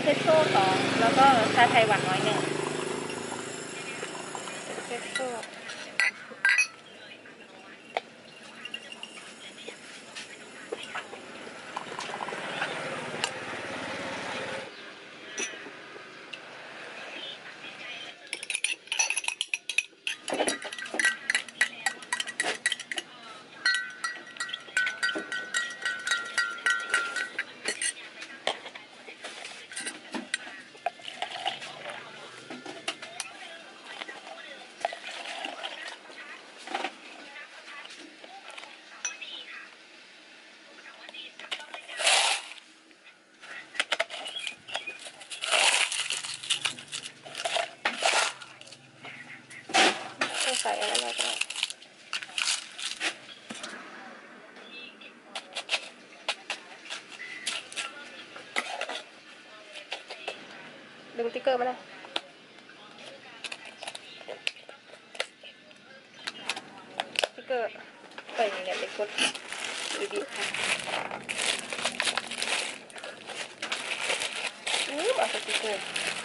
สโซ่2แล้วก็ชาไทยหวานน้อย1เอสเปรสโซ่ใส่อะไรก็ได้ดึงติ๊กเกอร์มาเลยติ๊กเกอร์ใส่เนี่ยไปกดบีบค่ะเอาสติ๊กเกอร์